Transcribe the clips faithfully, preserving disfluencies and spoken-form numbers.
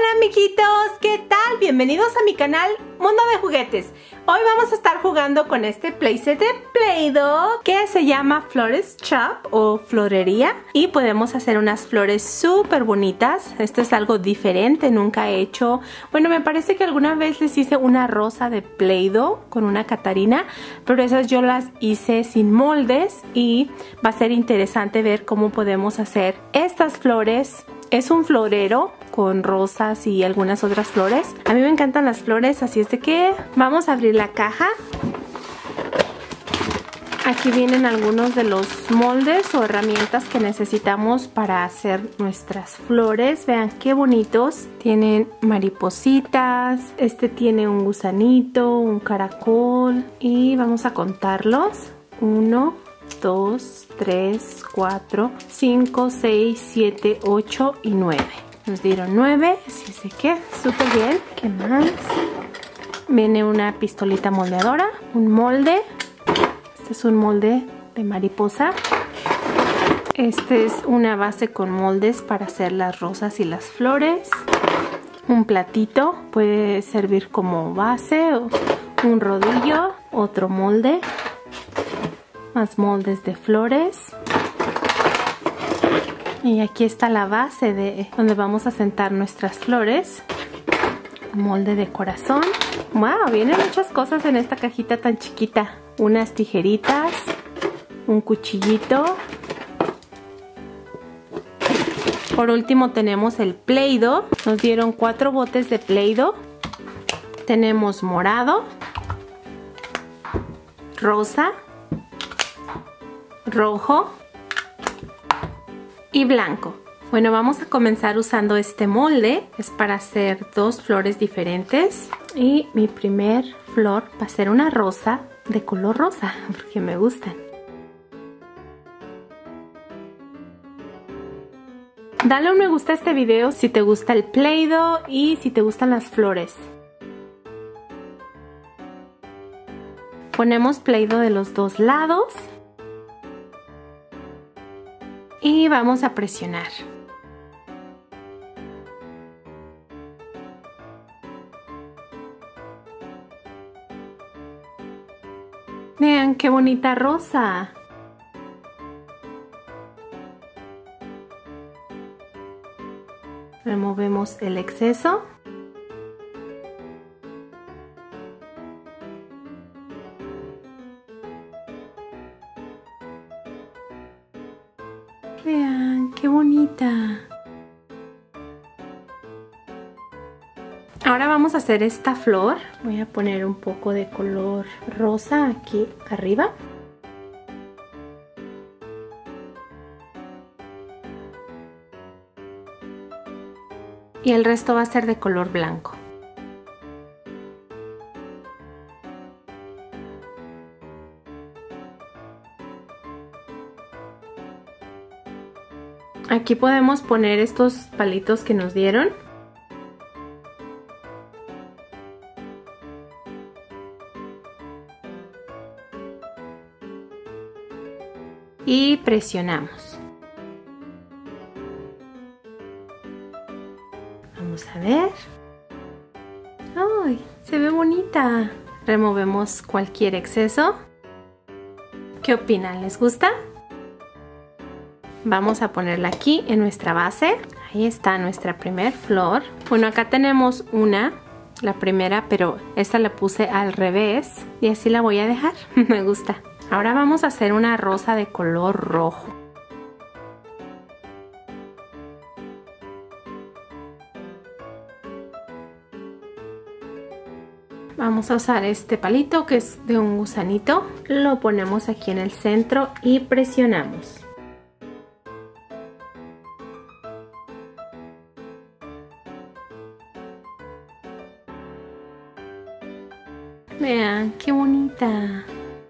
Hola amiguitos, ¿qué tal? Bienvenidos a mi canal Mundo de Juguetes. Hoy vamos a estar jugando con este playset de Play-Doh que se llama Florist Shop o florería, y podemos hacer unas flores súper bonitas. Esto es algo diferente, nunca he hecho. Bueno, me parece que alguna vez les hice una rosa de Play-Doh con una Catarina, pero esas yo las hice sin moldes y va a ser interesante ver cómo podemos hacer estas flores. Es un florero con rosas y algunas otras flores. A mí me encantan las flores, así es de que vamos a abrir la caja. Aquí vienen algunos de los moldes o herramientas que necesitamos para hacer nuestras flores. Vean qué bonitos. Tienen maripositas, este tiene un gusanito, un caracol y vamos a contarlos. Uno, dos, tres, cuatro, cinco, seis, siete, ocho y nueve. Nos dieron nueve, así es de que súper bien. ¿Qué más? Viene una pistolita moldeadora, un molde. Este es un molde de mariposa. Este es una base con moldes para hacer las rosas y las flores. Un platito, puede servir como base, o un rodillo, otro molde. Más moldes de flores. Y aquí está la base de donde vamos a sentar nuestras flores. Un molde de corazón. ¡Wow! Vienen muchas cosas en esta cajita tan chiquita. Unas tijeritas, un cuchillito. Por último tenemos el Play-Doh. Nos dieron cuatro botes de Play-Doh. Tenemos morado, rosa, rojo y blanco. Bueno, vamos a comenzar usando este molde. Es para hacer dos flores diferentes. Y mi primer flor va a ser una rosa de color rosa, porque me gustan. Dale un me gusta a este video si te gusta el Play-Doh y si te gustan las flores. Ponemos Play-Doh de los dos lados. Y vamos a presionar. Vean qué bonita rosa. Removemos el exceso. Vean, qué bonita. Ahora vamos a hacer esta flor. Voy a poner un poco de color rosa aquí arriba. Y el resto va a ser de color blanco. Aquí podemos poner estos palitos que nos dieron. Y presionamos. Vamos a ver. ¡Ay! Se ve bonita. Removemos cualquier exceso. ¿Qué opinan? ¿Les gusta? Vamos a ponerla aquí en nuestra base. Ahí está nuestra primer flor. Bueno, acá tenemos una, la primera, pero esta la puse al revés y así la voy a dejar. Me gusta. Ahora vamos a hacer una rosa de color rojo. Vamos a usar este palito que es de un gusanito. Lo ponemos aquí en el centro y presionamos. Vean, qué bonita.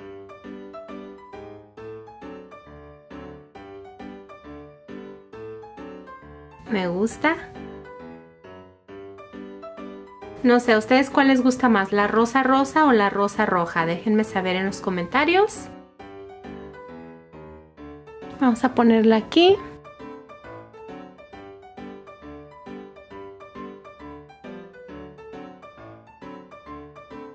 Me gusta. No sé, ¿a ustedes cuál les gusta más? ¿La rosa rosa o la rosa roja? Déjenme saber en los comentarios. Vamos a ponerla aquí.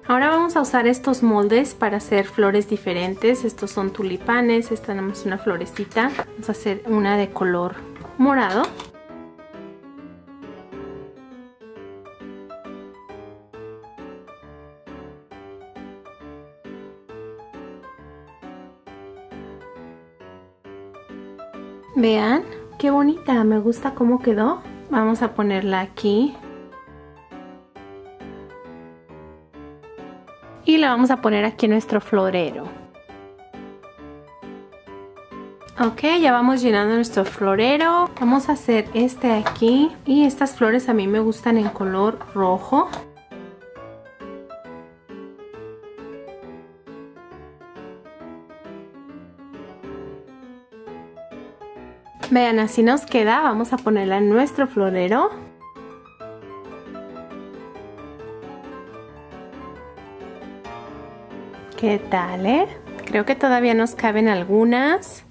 Ahora vamos a usar estos moldes para hacer flores diferentes. Estos son tulipanes, esta tenemos una florecita. Vamos a hacer una de color morado. Vean, qué bonita, me gusta cómo quedó. Vamos a ponerla aquí. Y la vamos a poner aquí en nuestro florero. Ok, ya vamos llenando nuestro florero. Vamos a hacer este de aquí. Y estas flores a mí me gustan en color rojo. Vean, así nos queda. Vamos a ponerla en nuestro florero. ¿Qué tal, eh? Creo que todavía nos caben algunas.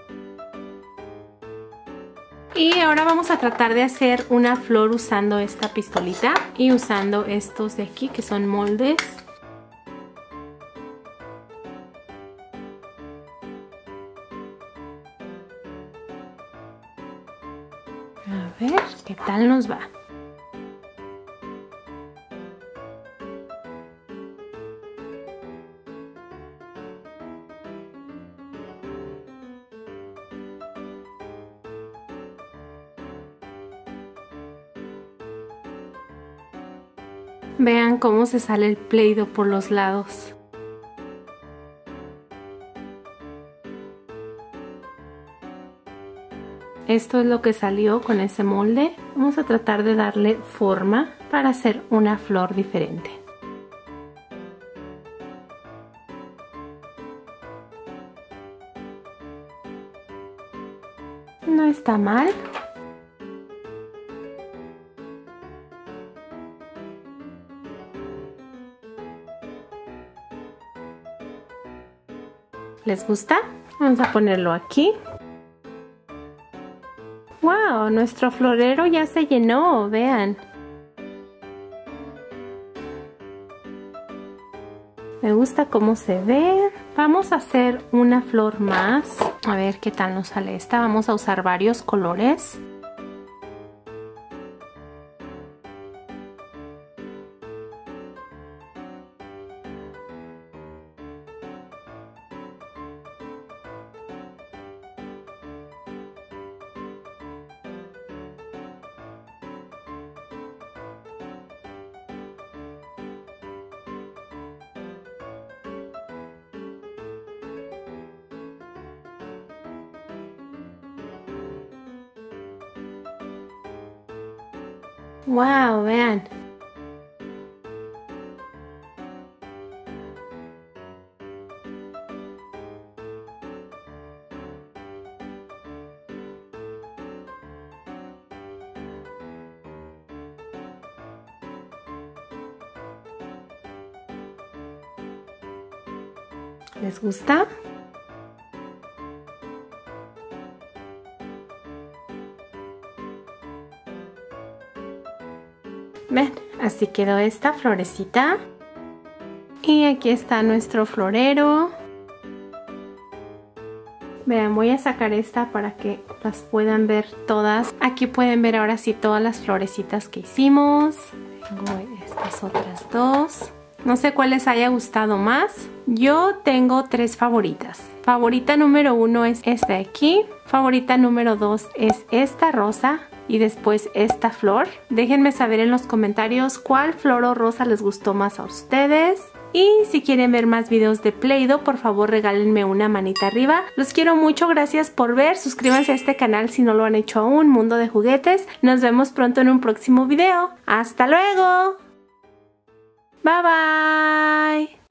Y ahora vamos a tratar de hacer una flor usando esta pistolita y usando estos de aquí que son moldes. A ver, ¿qué tal nos va? Vean cómo se sale el Play-Doh por los lados. Esto es lo que salió con ese molde. Vamos a tratar de darle forma para hacer una flor diferente. No está mal. ¿Les gusta? Vamos a ponerlo aquí. ¡Wow! Nuestro florero ya se llenó, vean. Me gusta cómo se ve. Vamos a hacer una flor más. A ver qué tal nos sale esta. Vamos a usar varios colores. ¡Wow! Vean. ¿Les gusta? Ven, así quedó esta florecita. Y aquí está nuestro florero. Vean, voy a sacar esta para que las puedan ver todas. Aquí pueden ver ahora sí todas las florecitas que hicimos. Tengo estas otras dos. No sé cuál les haya gustado más. Yo tengo tres favoritas. Favorita número uno es esta de aquí. Favorita número dos es esta rosa. Y después esta flor. Déjenme saber en los comentarios cuál flor o rosa les gustó más a ustedes. Y si quieren ver más videos de Play-Doh, por favor regálenme una manita arriba. Los quiero mucho, gracias por ver. Suscríbanse a este canal si no lo han hecho aún, Mundo de Juguetes. Nos vemos pronto en un próximo video. ¡Hasta luego! Bye bye.